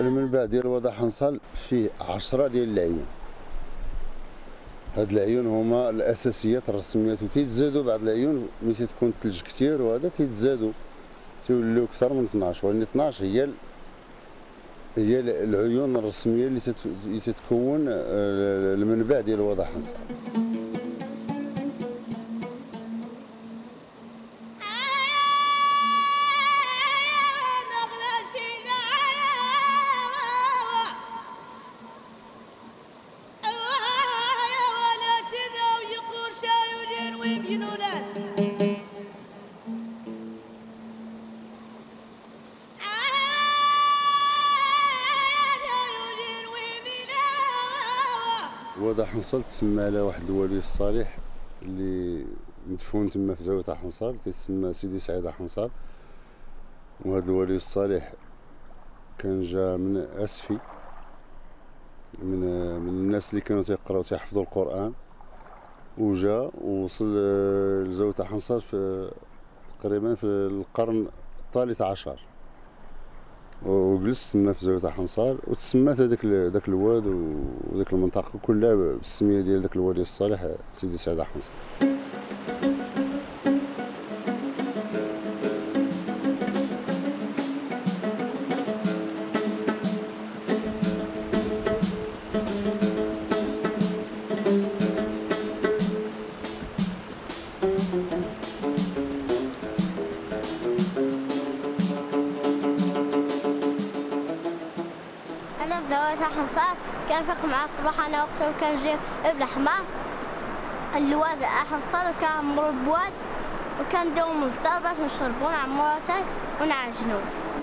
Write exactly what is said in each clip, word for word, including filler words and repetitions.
المنبع ديال وضع حنصل فيه عشرة ديال العيون. هاد العيون هما الاساسيات الرسميات، وتيتزادوا بعض العيون ملي تكون الثلج كثير وهذا تيتزادوا تيوليو اكثر من اثناش، ولكن اثناش هي هي العيون الرسميه اللي تتكون المنبع ديال وضع حنصل. وضع حنصل تسمى على واحد الولي الصالح اللي مدفون تما في زاوية حنصل، تيتسمى سيدي سعيد حنصل. وهذا الولي الصالح كان جا من اسفي، من من الناس اللي كانوا تيقراو تيحفظوا القرآن، وجا ووصل لزاوية حنصل في تقريبا في القرن الثالث عشر، وجلس تما في زاوية حنصل، وتسمات هذاك ذاك الواد وذاك المنطقة كلها بالسمية ديال ذاك الولي الصالح سيدي سعيد حنصل. أنا في زاوية حنصل كنفيق مع الصباح أنا وقتها وكنجي بالحمار الواد حنصل، وكنعمرو بواد وكنديو من الدار باش نشربو نعمرو اتاي ونعجنو.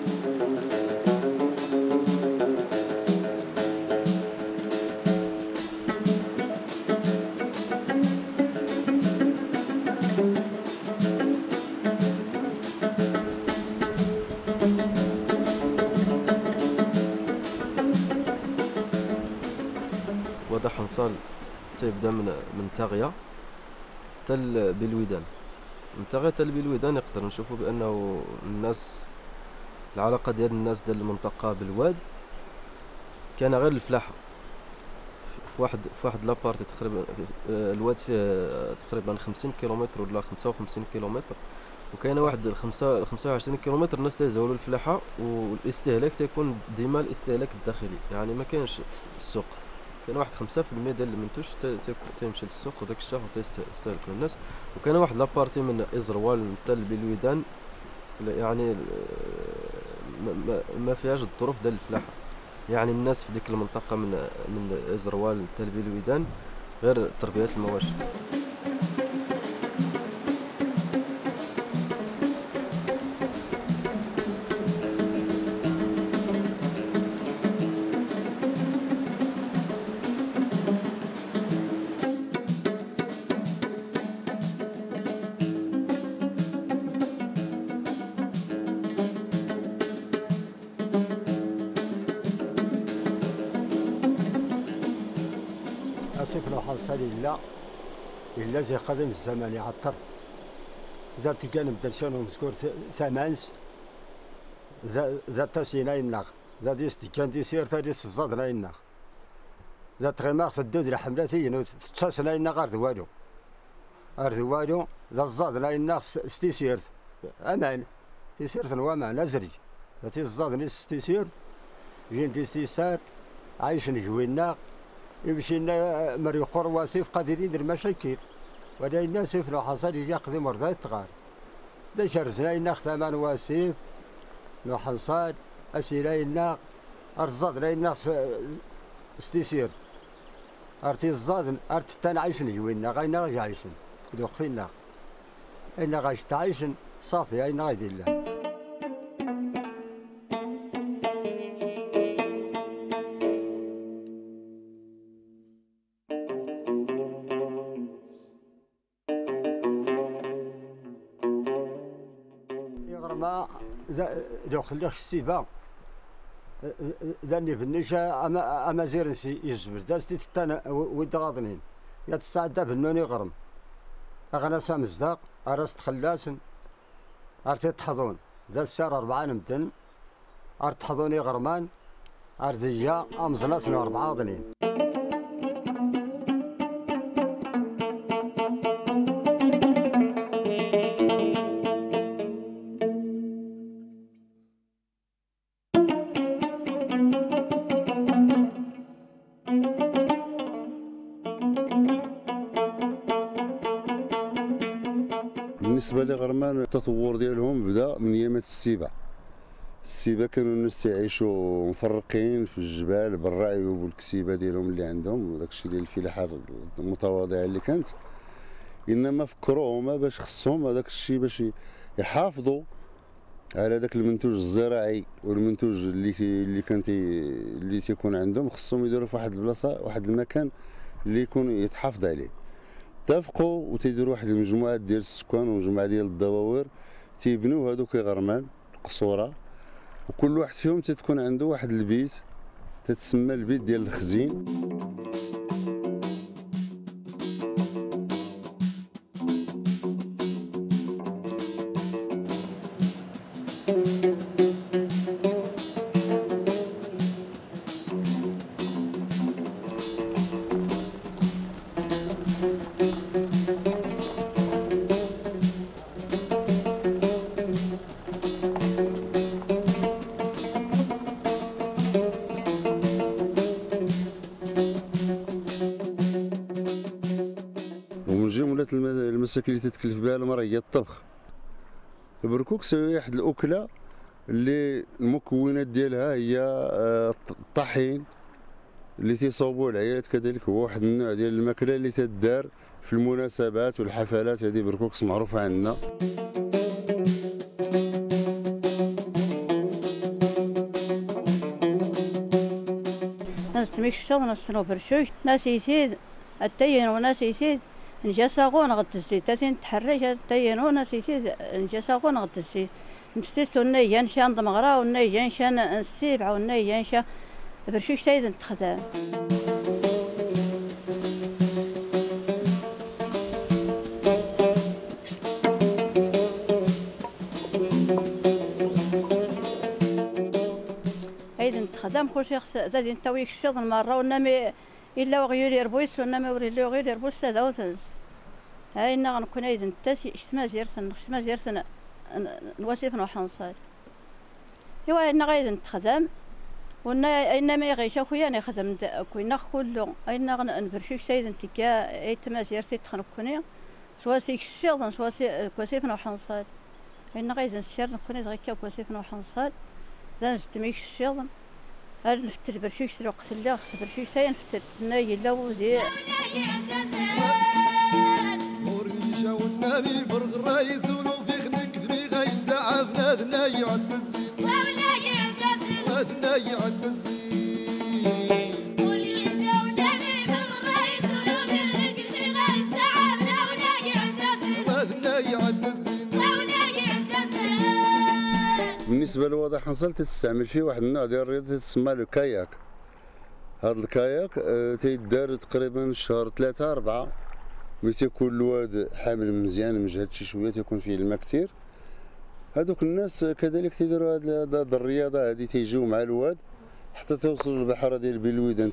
وضع حنصل تيبدا من من تاغية حتى بالويدان. من تاغية حتى بالويدان نقدر نشوفوا بانه الناس العلاقه ديال الناس ديال المنطقه بالواد كان غير الفلاحه. في واحد في واحد لابارتي تقريبا الواد فيه تقريبا خمسين كيلومتر ولا خمسة وخمسين كيلومتر، وكاينه واحد خمسة وعشرين كيلومتر الناس تيزولوا الفلاحه، والاستهلاك تيكون ديما الاستهلاك الداخلي، يعني ما كاينش السوق. كاين واحد خمسة في المية ديال المنتوج تيمشي للسوق وداك الشهر تيستهلكوا الناس. وكاين واحد لابارتي من ازروال حتى بالويدان يعني ما فيهاش الظروف ديال الفلاحه، يعني الناس في ديك المنطقه من من ازروال حتى بالويدان غير تربيه المواشي. أسف لو حصل إلا إلا زي قديم الزمان يعطر ذا تكان بدرسون مذكور ثمانس ذا ذا تسينا ينغ ذا ديس تكان ديسير ذا ديس الزاد ينغ ذا تغمار في الدود الحملاتي تشاسنا ينغ أرض والو أرض والو ذا الزاد لا ينغ ستيسير أمان تيسير ثنوامان أزري ذا تيس الزاد نيس ستيسير جين ديستيسار عايش نجوينا يمشي لنا مري قر واسيف قادرين يدير مشاكل، ولا الناس لو حصل يجي يقضي مرضى تغار. دا شرزنا لنا ثمان واسيف لو حصل اسيلا لنا ارزاد لنا ستيسير ارتي الزاد ارت تان عايشن جوينا غاينا غاي عايشن وقتنا إنا غاش تعيشن صافي أين غايدير الله. ما لو خليه السيبه ذاني بالنشا اما اما زيرنسي يجبر داستي تانا ود غاضنين يا تسعد بنوني غرم اغنى سامزداق اراس تخلاسن ارتي تحضون ذا السار أربعة مدن ارت تحضوني غرمان أردية أمزلات أربعة ضنين. بالنسبه لغرمان التطور ديالهم بدا من ايامات السيبه. السيبه كانوا الناس يعيشوا مفرقين في الجبال بالرعي والكسيبه ديالهم اللي عندهم وداك الشيء ديال الفلاحه المتواضعه اللي كانت. انما فكروا هما باش خصهم هذاك الشيء باش يحافظوا على داك المنتوج الزراعي والمنتوج اللي اللي كان اللي تيكون عندهم، خصهم يديروا في واحد البلاصه واحد المكان اللي يكون يتحافظ عليه. اتفقوا وتيديروا واحد المجموعات ديال السكان ومجموعه ديال الدواوير تيبنيو هذوك غرمان قصوره، وكل واحد فيهم تتكون عنده واحد البيت تتسمى البيت ديال الخزين. المساكن اللي تتكلف بها المراه هي الطبخ. البركوكس هي واحد الاكله اللي المكونات ديالها هي الطحين اللي تيصاوبوه العائلات، كذلك هو واحد النوع ديال الماكله اللي تدار في المناسبات والحفلات. هذه بركوكس معروفه عندنا. ناس تميك الشغل ناس برشوش ناس يثيد التين وناس يثيد نجاساغون غد الزيت تاتين تحرج التين وناس يثيد نجاساغون غد الزيت نفسيس وني نشان ضمغرا وني نشان السبعة وني نشان برشوش سيد نتخدم. خدام كل شيء زادين نتاويك الشغل مرة ونامي إلا وغير يربويس ونامي وري اللي وغير يربويس هذا وثنس. هاي إنا غنكون أيضا تاسي إشتما زيرتن إشتما زيرتن نواسيف نوحنصال. إيوا إنا غايد نتخدم ونا إنا ما يغيش خويا نخدم كوينا كله إنا نبرشيك سيد نتيكا أي تما زيرتي تخنكوني سواسيك الشغل سواسي كواسيف نوحنصال. إنا غايد نسير نكوني غيكا كواسيف نوحنصال. ذا نستميك الشغل. هاد نفتر برشيك سلوق ثلا خص برشيك ساين نفتر ناي لا ودي ورنيشا والنامي فرغ الرايس ولو في خنك ذبي غايب ساعة فناد ناي عد الزين وناي عد الزين وناي عد الزين ورنيشا والنامي فرغ الرايس ولو في خنك ذبي غايب ساعة فناد ناي عد الزين وناي عد الزين. بالنسبه لوضع حنصل تستعمل فيه واحد النوع ديال الرياضه تسمى لو كاياك. هذا الكاياك تيدار تقريبا شهر ثلاثة أربعة ملي تيكون الواد حامل مزيان مجهد شي شويه تيكون فيه الماء كثير. هذوك الناس كذلك تيديروا هذه الرياضه هذه تيجيو مع الواد حتى توصلوا للبحيره ديال بلويدان.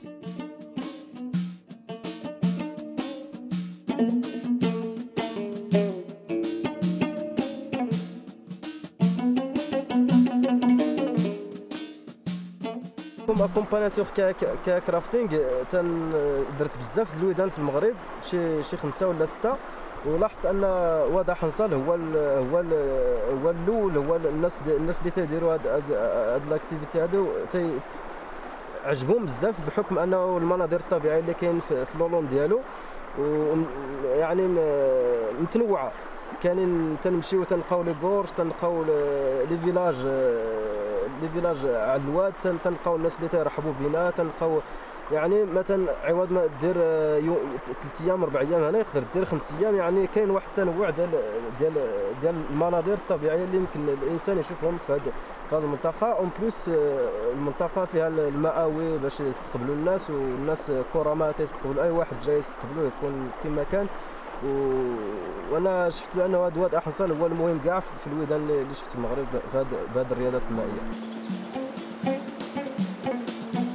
اكومباناتور كاياك رافتينغ تن درت بزاف د الويدان في المغرب شي شي خمسه ولا سته، ولاحظت ان وضع حنصل هو ال هو ال هو الاول هو الناس الناس اللي تيديروا هاد هاد لاكتيفيتي هادو تي عجبهم بزاف بحكم انه المناظر الطبيعيه اللي كاين في لولون ديالو يعني متنوعه. كاينين تنمشيو تنلقاو لي غورش تنلقاو لي فيلاج لي فيلاج على الواد تنلقاو الناس اللي تيرحبوا بينا تنلقاو يعني مثلا عوض ما دير ثلاث ايام اربع ايام هنا يقدر دير خمس ايام. يعني كاين واحد التنوع ديال ديال ديال المناظر الطبيعيه اللي يمكن الانسان يشوفهم في هذه في هذه المنطقه. اون بليس المنطقه فيها المآوي باش يستقبلوا الناس، والناس كرماء تيستقبلوا اي واحد جاي يستقبلوه يكون كما كان. و... وانا شفت بانه هذا واد حنصل هو المهم كاع في الويدان اللي شفت في المغرب في هذه الرياضات المائيه.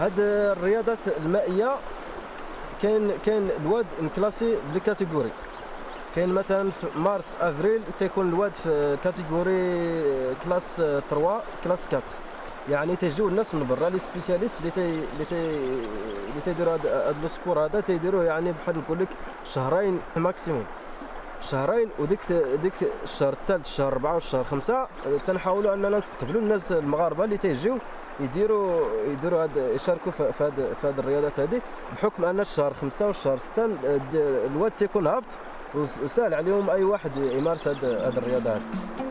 هاد الرياضات المائيه كاين كاين الواد مكلاسي بلي كاتيجوري. كاين مثلا في مارس افريل تيكون الواد في كاتيجوري كلاس ثلاثة كلاس أربعة، يعني تيجيو الناس من برا لي سبيسياليست اللي تي اللي تي اللي تيديروا هذا لو سبور هذا تيديروه يعني بحال نقول لك شهرين ماكسيموم، شهرين. وديك ديك الشهر الثالث الشهر أربعة والشهر خمسة تنحاولوا اننا نستقبلوا الناس المغاربه اللي تيجيو يديروا يديروا هاد يشاركوا في هاد في هاد الرياضات هذه، بحكم ان الشهر خمسة والشهر ستة الواد تيكون هابط وسهل عليهم اي واحد يمارس هاد هاد الرياضه هذه.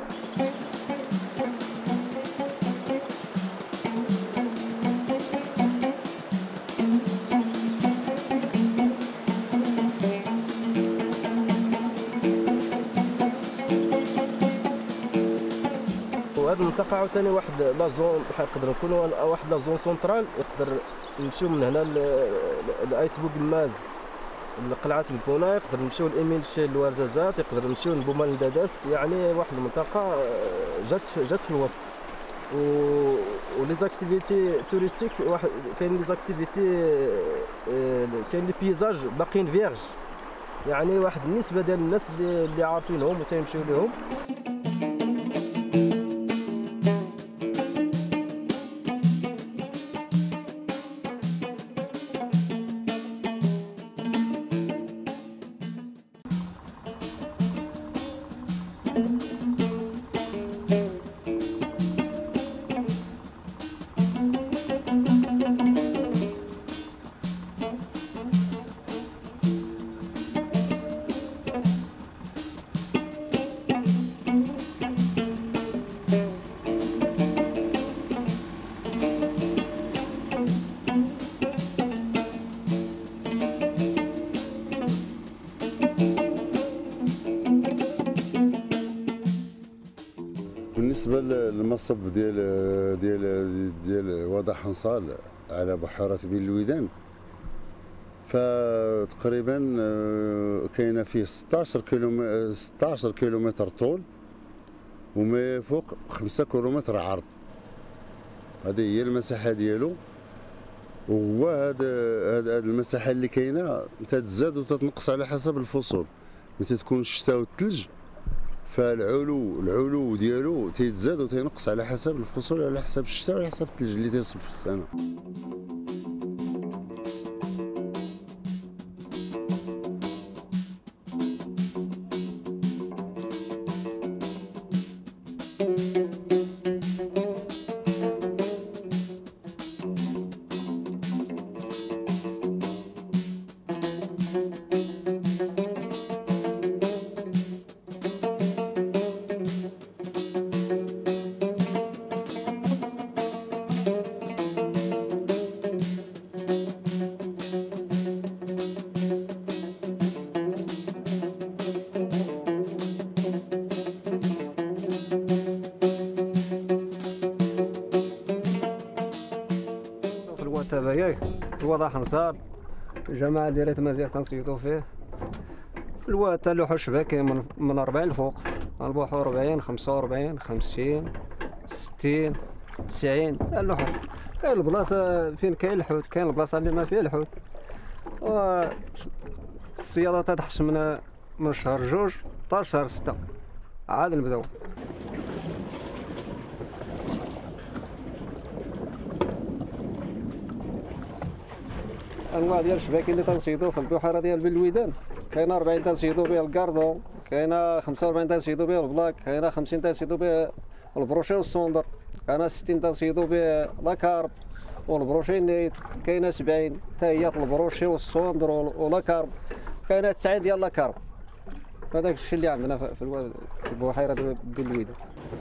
وهاد المنطقه عاوتاني واحد لا زون يقدر نكونوا واحد لا زون سونترال، يقدر نمشيو من هنا لايت بوغماز لقلعه البونا، يقدر نمشيو لإيميل شي لوارزازات، يقدر نمشيو لبومال لداداس، يعني واحد المنطقه جات جات في الوسط. و ولي زاكتيفيتي توريستيك واحد كاين لي زاكتيفيتي كاين لي بيزاج باقيين فيرج، يعني واحد النسبه ديال الناس اللي اللي عارفينهم وتيمشيو ليهم. بالنسبه للمصب ديال ديال ديال وضع حنصال على بحيره بين الويدان، فتقريبا كاينه فيه ستطاش كيلومتر ستطاش كيلومتر طول وما يفوق خمسة كيلومتر عرض. هذه هي المساحه ديالو. وهو هذا هذا المساحه اللي كاينه تتزاد وتتنقص على حسب الفصول. ملي تكون الشتاء والثلج فالعلو العلو ديالو تيتزاد وتينقص على حسب الفصول، على حسب الشتاء وعلى حسب الثلج اللي تيصب في السنه. ياك الوضع حنصال جماعة ديال تمازيغ تنصيدو فيه في الواد تاع لوح الشباك كاين من, من أربعين الفوق، البحر أربعين خمسة وأربعين خمسين ستين تسعين اللوح. كاين البلاصة فين كاين الحوت، كاين البلاصة اللي ما فيها الحوت. و الصيادة تتحبس من من شهر جوج حتى شهر ستة عاد نبداو. انواع ديال الشباكين اللي تنصيدو في البحيره ديال بين الويدان، كاينه أربعين تنصيدو بها الكاردون، كاينه خمسة وأربعين تنصيدو بها البلاك، كاينه خمسين تنصيدو بها البروشي والصوندر، كاينه ستين تنصيدو بها لاكارب والبروشي نيت، كاينه سبعين حتى هي البروشي والصوندر ولاكارب، كاينه تسعين ديال لاكارب. هذاك الشيء اللي عندنا في البحيره بين الويدان.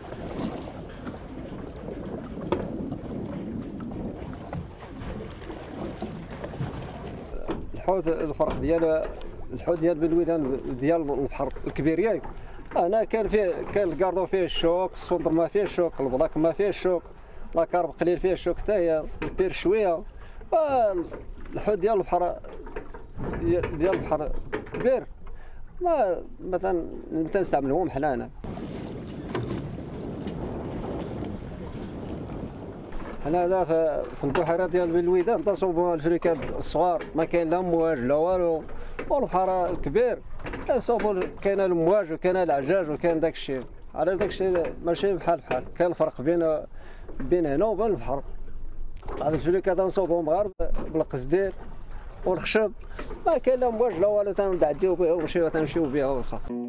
الحوت الفرق ديال الحوت ديال بين الويدان ديال البحر الكبير ياك، هنا كان فيه كان الكاردو فيه الشوك، الصندر ما فيه الشوك، البلاك ما فيه الشوك، لاكارب قليل فيه الشوك حتى هي، البير شويه. الحوت ديال البحر ديال البحر كبير ما مثلا تنستعملوهم حنا هنا. حنا هنا في البحيره ديال بالويدان تصوبوا الفريكات الصغار ما كاين لا مواج لا والو، والبحر الكبير تصوبوا كاين المواج وكاين العجاج وكاين داك الشيء. على داك الشيء ماشي بحال بحال، كاين الفرق بين بين هنا وبين البحر. هاد الفريكات نصوبوهم غير بالقصدير والخشب، ما كاين لا مواج لا والو، تندعديو بها ونمشيو تنمشيو بها وصافي.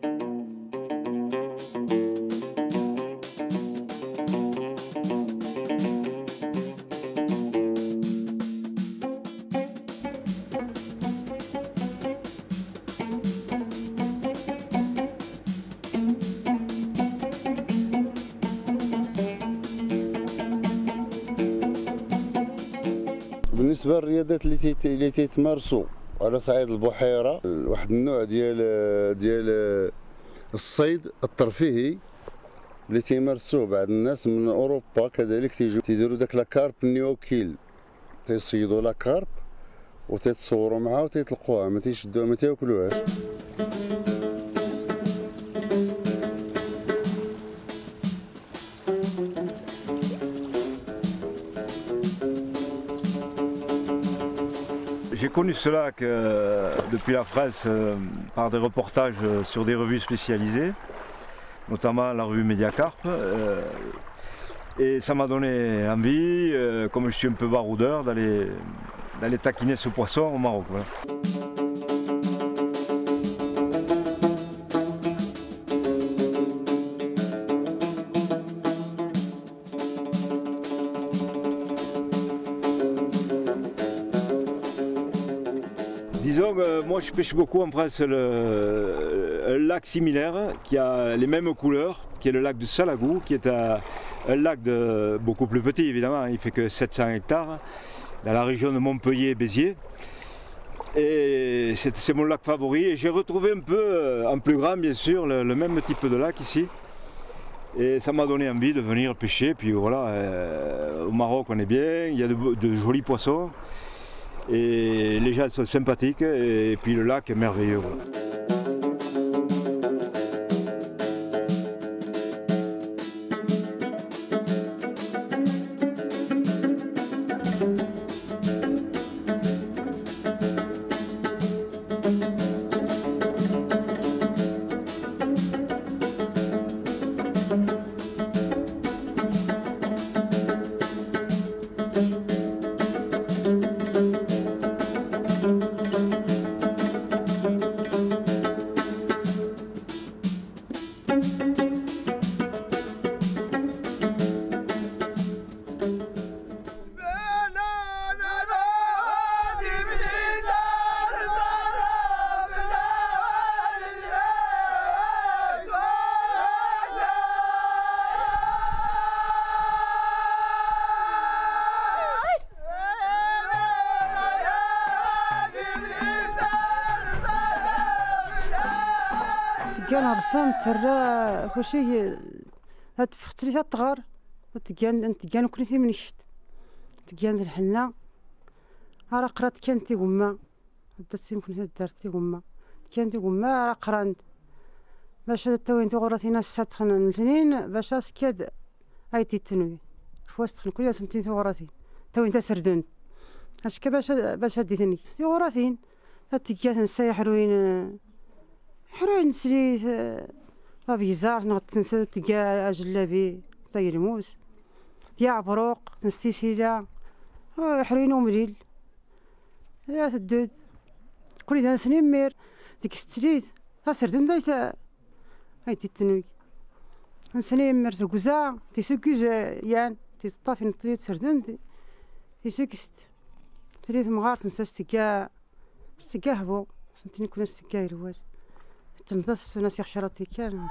بالنسبه للرياضات اللي تيت... اللي تيتمارسوا على صعيد البحيره، واحد النوع ديال ديال الصيد الترفيهي اللي تيمارسوه بعض الناس من اوروبا، كذلك تيجيو تيديروا داك لاكارب نيوكيل، تيصيدوا لاكارب وتيتصوروا معها وتيطلقوها، ما تيشدوها ما تياكلوهاش. J'ai connu ce lac euh, depuis la France euh, par des reportages euh, sur des revues spécialisées, notamment la revue Mediacarp. Euh, et ça m'a donné envie, euh, comme je suis un peu baroudeur, d'aller d'aller taquiner ce poisson au Maroc. Voilà. Disons que moi je pêche beaucoup en France le, un lac similaire qui a les mêmes couleurs, qui est le lac de Salagou, qui est un, un lac de, beaucoup plus petit évidemment, il fait que sept cents hectares, dans la région de Montpellier-Béziers. Et c'est mon lac favori, et j'ai retrouvé un peu, en plus grand bien sûr, le, le même type de lac ici. Et ça m'a donné envie de venir pêcher, puis voilà, euh, au Maroc on est bien, il y a de, de jolis poissons. Et les gens sont sympathiques et puis le lac est merveilleux. كان رسام ترى كلشي هاد فتري تغار تكان تكان كلشي من الشت تكان الحنا راه قرات كان تيغما دات يمكن دارت تيغما كان تيغما راه قران باش توين تغراتينا السات الاثنين باش سكاد ايتي تنوي فوسط كل سنتين تغراتين توين تسردون اش باش باش ديتني تغراتين تكان نسايحروين حروين سريت طابيزار نغتنسى تلقى جلابي طير موس يا عبروق نستيسيلا حروين ومريل يا تدود كل ذا سنين مير ديك ستريت تسردون دايتا هايتي تنوي سنين مير تقزا تيسوكوزا يان تيطافي تسردون تيسوكست تريد مغار تنسى استكا استكا هبو سنتين كنا استكا يروال تنتص ناس يخشرتي كان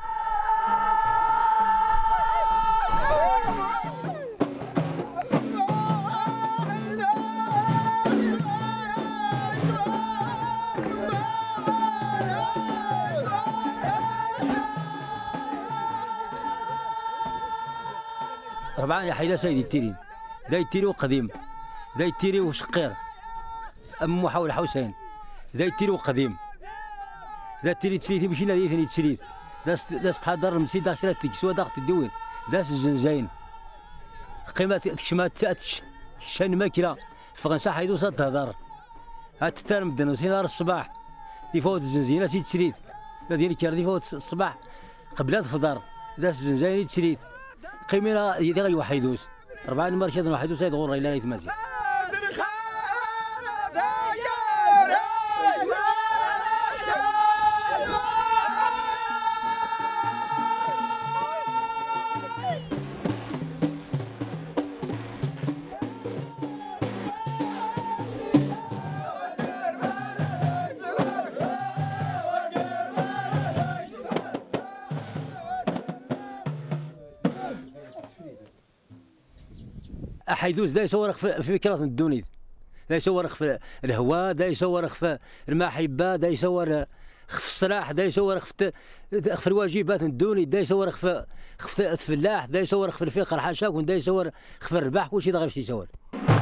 ربعان يا حيلا سيدي التيرين ذا التيري وقديم ذا التيري وشقير أم محاول حسين ذا التيري وقديم ذا التيري تسليتي ماشي لا ثاني تسليت ذا ذا تحضر المسي داخل تيك سوا داخل الدوين ذا الزنزين قيمة تشمات تاتش شان ماكله فرنسا حيدوس تهضر هات تار مدن نهار الصباح يفوت الزنزينه تيتشريد لا ديال الكار يفوت الصباح قبل تفطر ذا الزنزانه تشريد قيمه يدي غير واحد يدوس أربعة مرشد واحد يدوس يدغور إلى نيت مازال. حيدوز دا يصورك في فكرة الدونيد، دا يصورك في الهواء، دا يصورك في المحبة، دا يصورك في الصلاح، دا يصورك في في الواجبات الدونيد، دا يصورك في في الفلاح، دا يصورك في الفقر حاشاك، دا يصورك في الرباح، كلشي دا غير يصور.